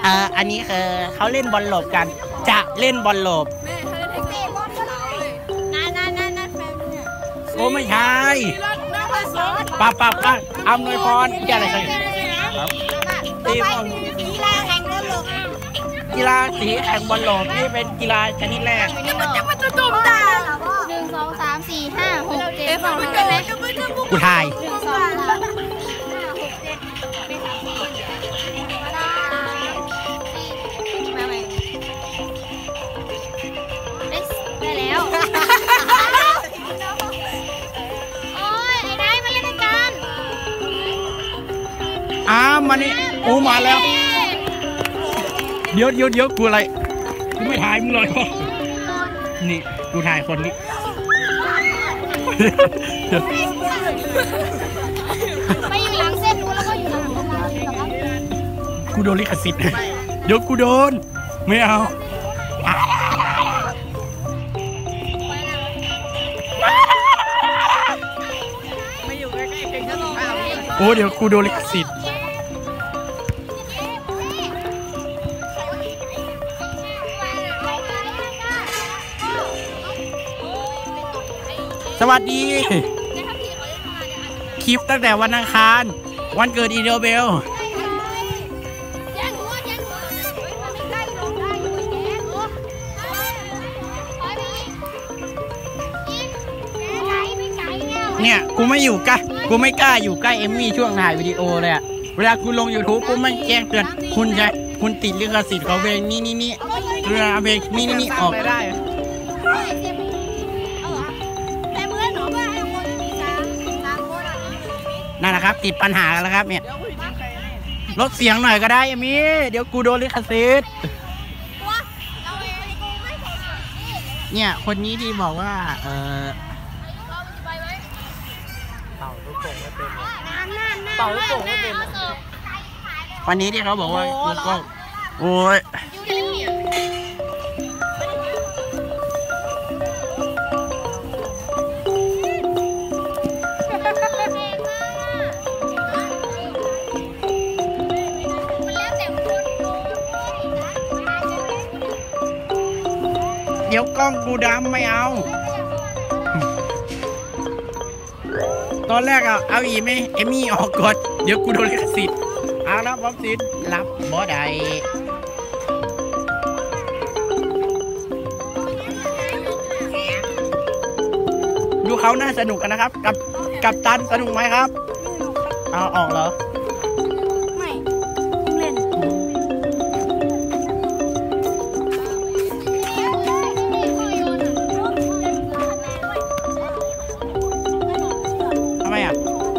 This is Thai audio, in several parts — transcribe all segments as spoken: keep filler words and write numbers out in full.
เอออันนี้คือเขาเล่นบอลโลบกันจะเล่นบอลโลบโอ้ไม่ใช่ป้าป้าป้าอำนวยพรกีฬาอะไรกันตีบอลกีฬาแข่งบอลโลบกีฬาสีแข่งบอลโลบนี่เป็นกีฬาชนิดแรกมันจะตุ่มตาหนึ่งสองสามสี่ห้าหกเจ็ดใช่ไหมกูถ่ายหนึ่งสองสามห้าหกเจ็ดได้แล้วโอ้ยไอ้ได้มาเล่นกันอ้ามานี่โอ้มาแล้วเดี๋ยวเดี๋ยวเดี๋ยวกูอะไรกูไม่ถ่ายมึงเลยนี่กูถ่ายคนนี้ไปอยู่หลังเส้นนู้นแล้วก็อยู่หลังกูโดนลิขสิทธิ์เดี๋ยวกูโดนไม่เอาไม่อยู่ใกล้ๆเก่งจะต้องโอ้เดี๋ยวกูโดนลิขสิทธิ์สวัสดีคลิปตั้งแต่วันอังคารวันเกิดอีเดลเบลเนี่ยกูไม่อยู่ใกล้กูไม่กล้าอยู่ใกล้เอมมี่ช่วงถ่ายวิดีโอเลยอะเวลากูลง ยูทูบ กูไม่แจ้งเตือนคุณจะคุณติดลิขสิทธิ์ของเพลงนี่นี่นี่เรือเพลงนี่นี่นี่ออกได้นั่นแหละครับติดปัญหากันแล้วครับเนี่ยลดเสียงหน่อยก็ได้เอมี่เดี๋ยวกูโดนลิขสิทธิ์เนี่ยคนนี้ที่บอกว่าเออเป่าลูกโป่งไม่เป็นเป่าลูกโป่งไม่เป็นวันนี้ที่เขาบอกว่ากูก็โอ้ยเดี๋ยวกล้องกูดำไม่เอาตอนแรกอะเอาอีไม่เอมี่ออกก่อนเดี๋ยวกูโดนลิขสิทธิ์เอาแล้วบอมสิทธิ์รับบอสได้ดูเขาน่าสนุกกันนะครับกับกับตันสนุกไหมครับเอาออกเหรอไม่เล่นทำไมอ่ะ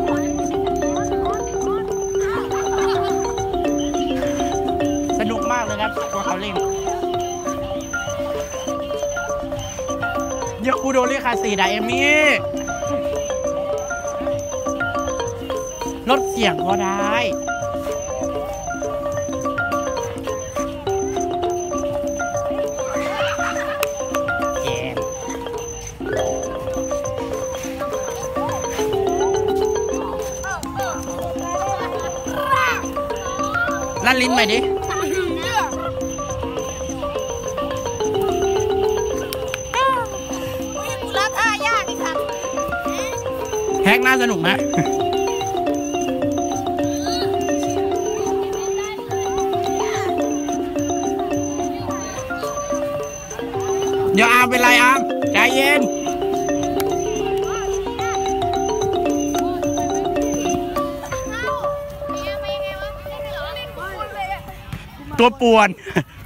สนุกมากเลยครับตัวเขาเล่นเดี๋ยวกูโดนเรียกคาสีได้เอมี่ลดเสียงก็ได้แกนลั่นลิ้นใหม่ดิแฮกน่าสนุกนะเดี๋ยวอาร์มเป็นไรอาร์มใจเย็นตัวป่วน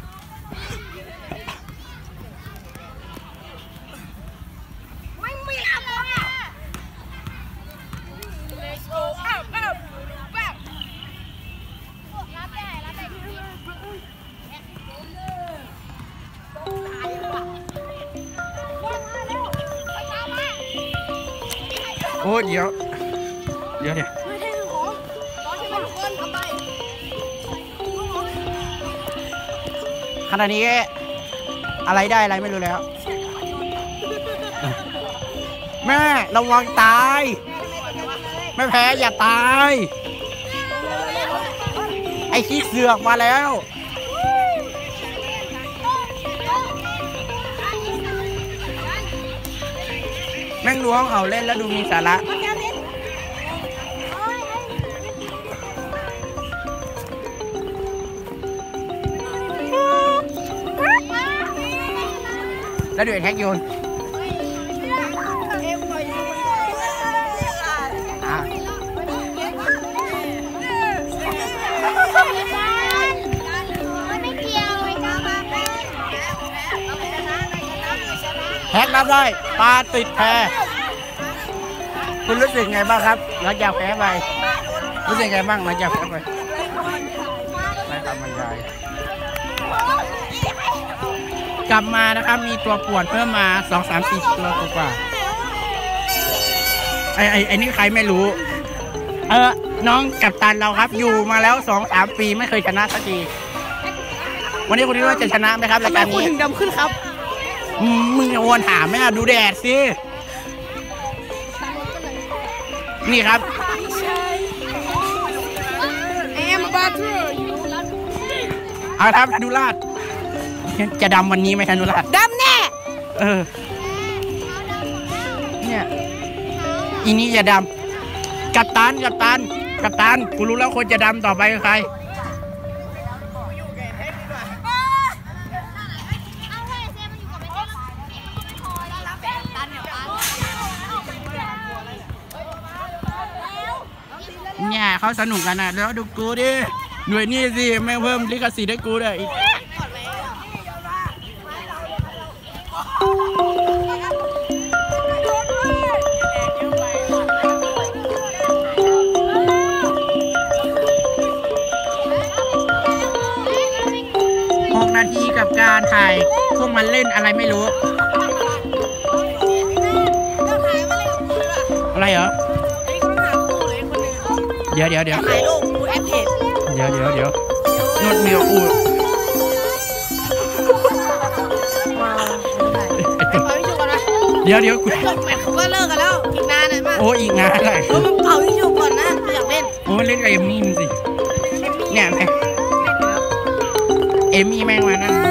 โอ้เดี๋ยวเดี๋ยวเดี๋ยวขณะนี้อะไรได้อะไรไม่รู้แล้วแม่ระวังตายไม่แพ้อย่าตายไอ้ขี้เสือกมาแล้วม่งดูห้องเขาเล่นแล้วดูมีสาระแล้วดูไอ้แท็กโยนแฮกรับได้ปลาติดแพคุณรู้สึกไงบ้างครับหลังจากแพ้ไปรู้สึกไงบ้างหลังจากแพ้ไปไม่ทำบรรยายกลับมานะครับมีตัวป่วนเพิ่มมาสองสามสี่ตัวกว่าไอ้ไอ้ไอ้นี่ใครไม่รู้เออน้องกัปตันเราครับอยู่มาแล้วสองสามปีไม่เคยชนะสักทีวันนี้คุณคิดว่าจะชนะไหมครับรายการนี้ถึงดำขึ้นครับมึงอย่าวนถามไม่อะดูแดดสินี่ครับเอาครับธนุราชจะดำวันนี้ไหมธนุราชดำแน่เออเนี่ยอีนี้จะดำกัปตันกัปตันกัปตันกูรู้แล้วคนจะดำต่อไปคือใครเนี่ยเขาสนุกกันนะแล้วดูกูดิหน่วยนี่สิไม่เพิ่มลิขสิทธิ์ให้กูเลยอีกหกนาทีกับการถ่ายพวกมันเล่นอะไรไม่รู้อะไรเหรอเดี๋ยวเดี๋ยวเดี๋ยวถ่ายรูปกูแอปเพจเดี๋ยวเดี๋ยวเดี๋ยวนุ่นมีกับกูเดี๋ยวเดี๋ยวกูแมทเขาก็เลิกกันแล้วอีกนานเลยมากโอ้อีกนานเลยเออมันเป่าที่อยู่ก่อนนะอยากเล่นโอ้เล่นกับเอมมี่สิเนี่ยแม่เอมมี่แม่งมานั่น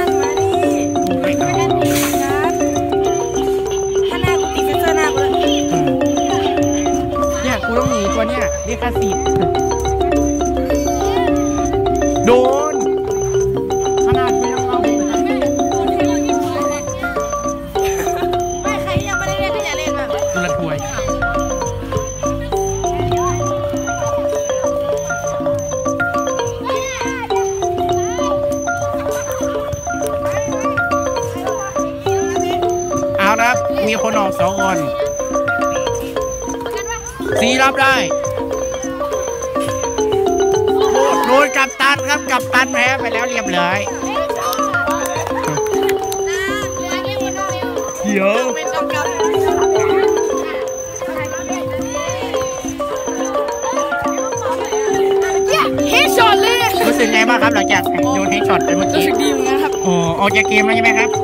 ถ้าหน้ากูติดเซอร์หน้ากูเลยเนี่ยกูต้องหนีตัวเนี่ยเรียกค่าสิบโดนขนาดกูยังเอาไม่ใครยังไม่ได้เล่นก็อย่าเล่นอ่ะตัวละถ้วยเอาละมีคนออกสองคนสีรับได้โดนกัปตันครับกัปตันแพ้ไปแล้วเรียบร้อยเดี๋ยวเฮดช็อตเลยรู้สึกไงบ้างครับหลังจากโยนเฮดช็อตไปเมื่อกี้รู้สึกดีเหมือนกันครับโอ้ออกจากเกมแล้วใช่ไหมครับ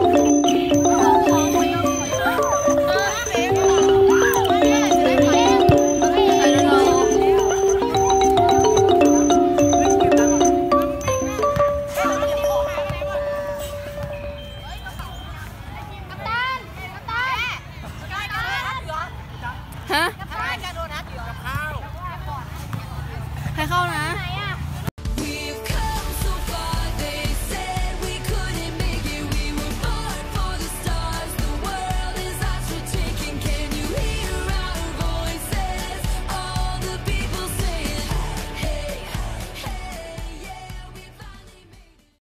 ให้เข้านะ